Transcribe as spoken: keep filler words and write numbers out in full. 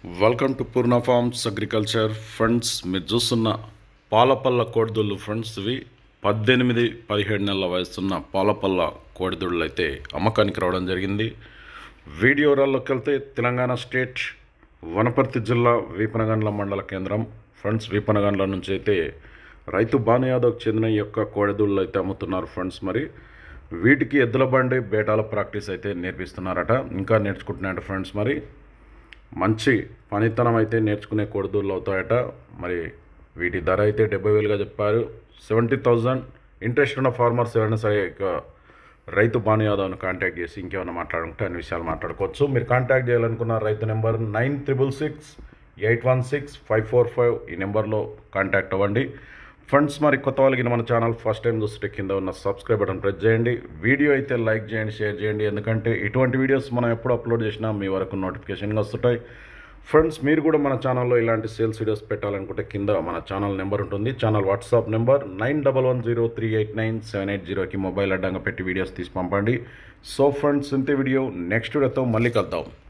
Welcome to Purna farms agriculture friends. మీరు చూస్తున్న పాలపల్ల కోడిదూళ్ళు friends. ఇవి పద్దెనిమిది పదిహేడు నెలల వయసున్న పాలపల్ల కోడిదూళ్ళు అయితే అమ్మకానికి రావడం జరిగింది. వీడియో వివరాల్లోకి వెళ్తే తెలంగాణ స్టేట్ వనపర్తి జిల్లా వీపనగండ్ల మండల కేంద్రం ఫ్రెండ్స్. వీపనగండ్ల నుంచి అయితే రైతు భాను యాదవ్కి చెందిన ఈ యొక్క కోడిదూళ్ళు అయితే అమ్ముతున్నారు ఫ్రెండ్స్. మరి వీటికి ఎద్దుల బండి బేటాల ప్రాక్టీస్ అయితే నేర్పిస్తున్నారట, ఇంకా నేర్చుకుంటున్నారట ఫ్రెండ్స్. మరి మంచి పనితనం అయితే నేర్చుకునే కోడిదూళ్ళు అవుతాయట. మరి వీటి ధర అయితే డెబ్బై వేలుగా చెప్పారు. సెవెంటీ థౌజండ్ ఇంట్రెస్ట్ ఉన్న ఫార్మర్స్ ఎవరైనా సరే ఇక రైతు భాను యాదవ్ను కాంటాక్ట్ చేసి ఇంకేమైనా మాట్లాడుకుంటే అన్ని విషయాలు మాట్లాడుకోవచ్చు. మీరు కాంటాక్ట్ చేయాలనుకున్న రైతు number nine triple six eight one six five four five ఈ నెంబర్లో కాంటాక్ట్ అవ్వండి ఫ్రెండ్స్. మరి కొత్త వాళ్ళకి మన ఛానల్ ఫస్ట్ టైం చూస్తే కింద ఉన్న సబ్స్క్రైబ్ బటన్ ప్రెస్ చేయండి. వీడియో అయితే లైక్ చేయండి, షేర్ చేయండి, ఎందుకంటే ఇటువంటి వీడియోస్ మనం ఎప్పుడు అప్లోడ్ చేసినా మీ వరకు నోటిఫికేషన్గా వస్తుంటాయి ఫ్రెండ్స్. మీరు కూడా మన ఛానల్లో ఇలాంటి సేల్స్ వీడియోస్ పెట్టాలనుకుంటే కింద మన ఛానల్ నెంబర్ ఉంటుంది. Channel WhatsApp number nine double one zero three eight nine seven eight జీరోకి మొబైల్ అడ్డంగా పెట్టి వీడియోస్ తీసి పంపండి. సో ఫ్రెండ్స్, ఇంతే వీడియో. నెక్స్ట్ వీడియోతో మళ్ళీ కలుద్దాం.